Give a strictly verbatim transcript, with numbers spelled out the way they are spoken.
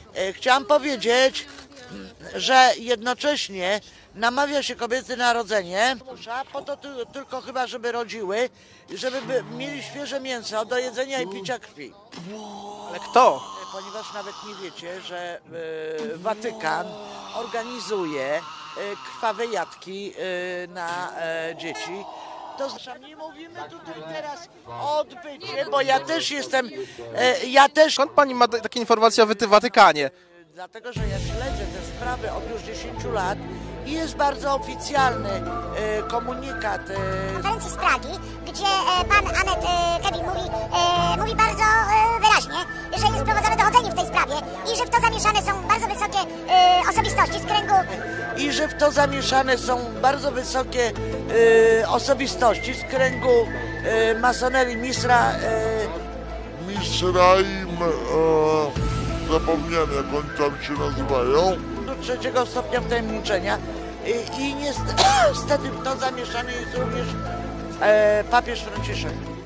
E, Chciałam powiedzieć, że jednocześnie namawia się kobiety na rodzenie, po to ty, tylko chyba, żeby rodziły, żeby by, mieli świeże mięso do jedzenia i picia krwi. Ale kto? Ponieważ nawet nie wiecie, że e, Watykan organizuje e, krwawe jatki e, na e, dzieci. To znaczy, nie mówimy tutaj teraz o odbycie, bo ja też jestem, e, ja też... Skąd pani ma takie informacje o Waty- Watykanie? Dlatego, że ja śledzę te sprawy od już dziesięciu lat i jest bardzo oficjalny e, komunikat. E, konferencji z Pragi, gdzie e, pan Anet e, Kevin mówi, e, mówi bardzo e, wyraźnie, że jest prowadzone dochodzenie w tej sprawie i że w to zamieszane są bardzo wysokie e, osobistości z kręgu... I że w to zamieszane są bardzo wysokie e, osobistości z kręgu e, masonerii Misra. E, Misraim, e, zapomniałem jak oni tam się nazywają. do trzeciego stopnia wtajemniczenia. I, i niestety w to zamieszany jest również e, papież Franciszek.